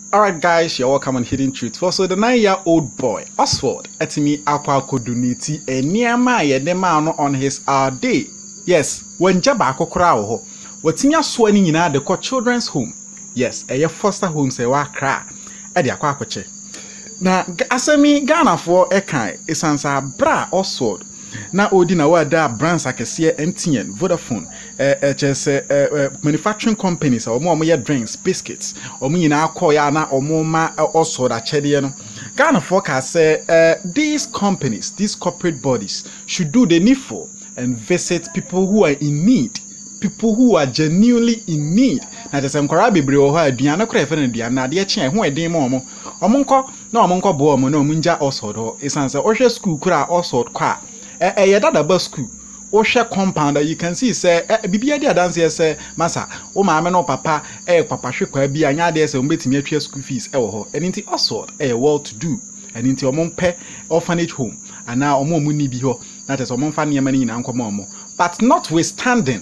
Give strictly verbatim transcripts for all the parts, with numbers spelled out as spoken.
Alright guys, you're welcome on Hidden Truth. For so the nine-year-old boy, Oswald, etimi akwa koduniti e niema ye de ma on his uh, day. Yes, when jaba akokora wo ho. Watimi aso ani nyina de ko children's home. Yes, e ye foster home se wa kra. E de akwa akoche. Na asemi Ghana for e kan esansa bra Oswald. Na odi na wada brands akese M T N, Vodafone, eh eh chese eh manufacturing companies omo omo ye drinks, biscuits, omo nyina akọ ya na omo ma Oswald achede no. Ghana forecast say uh, these companies, these corporate bodies should do the needful and visit people who are in need, people who are genuinely in need. Na just enkwara bebre wo ha aduane kora efe na aduane na de eche ho eden mo omo omo nko na omo nko bo omo na omo nja Oswald ho isanse ohwe school kura Oswald kwa eh eh ye dada ba school o hwe compound you can see say bibia dia dance here say masa o maame no papa eh papa hwe kwa bia nya de say o betimi atwa school fees eh wo ho enti Oswald eh well to do enti omo mpe orphanage home ana omo omo ni bi ho na tese omo mfa ne yema ni nyina nkoma omo but notwithstanding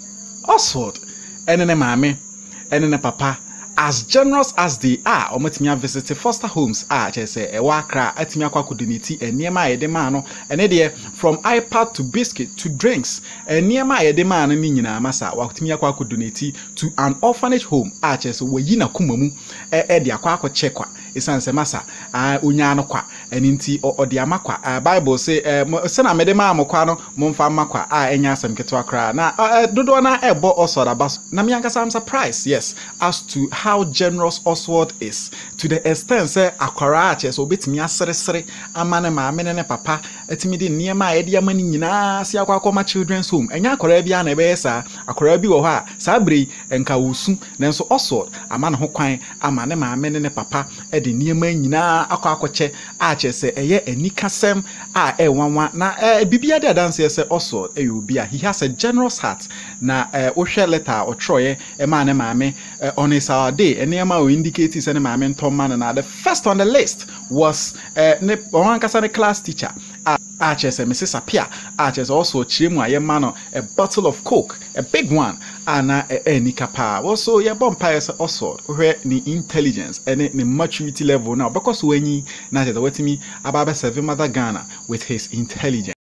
Oswald enene maame enene papa as generous as they are, omotimia visit foster homes ah say e wa kra atimi akwa koduniti eniema ye de ma no ene de from iPad to biscuit to drinks eniema ye de ma no ni nyina masa watimi akwa koduniti to an orphanage home ah say wayi na kumamu e e de akwa akwa chekwa isanse masa ah onya no kwa eninti ode amakwa Bible say se na mede ma amokwa no momfa amakwa ah enya asem ketwa kra na dodo na ebo Oswald abas na me ankasa am surprised yes as to how generous Oswald is to the extent say akwara ache so betimi aseresere amane maame ne papa etimi de niema ye de amani nyina si akwa akoma children's home enya akwara bia na ebe sa akwara bi wo ha sa bre enka wosu nenso Oswald amane ho kwan amane maame ne papa e de niema nyina akwa akoche ache se eye anikasem a e wanwa na e bibia de dance say Oswald e obi a he has a generous heart na e o hwe letter o troye e ma ne maame on his our day eniema o indicate say ne maame ntom man na the first on the list was uh, ne owankasa ne class teacher ah chese Missus Apia ah chese also chiremu aye ma no a bottle of coke a big one ana eni kapa also ye bompa say Oswald where ni intelligence and ni maturity level now because wenyi na chese wetimi ababa serve mother Ghana with his intelligence.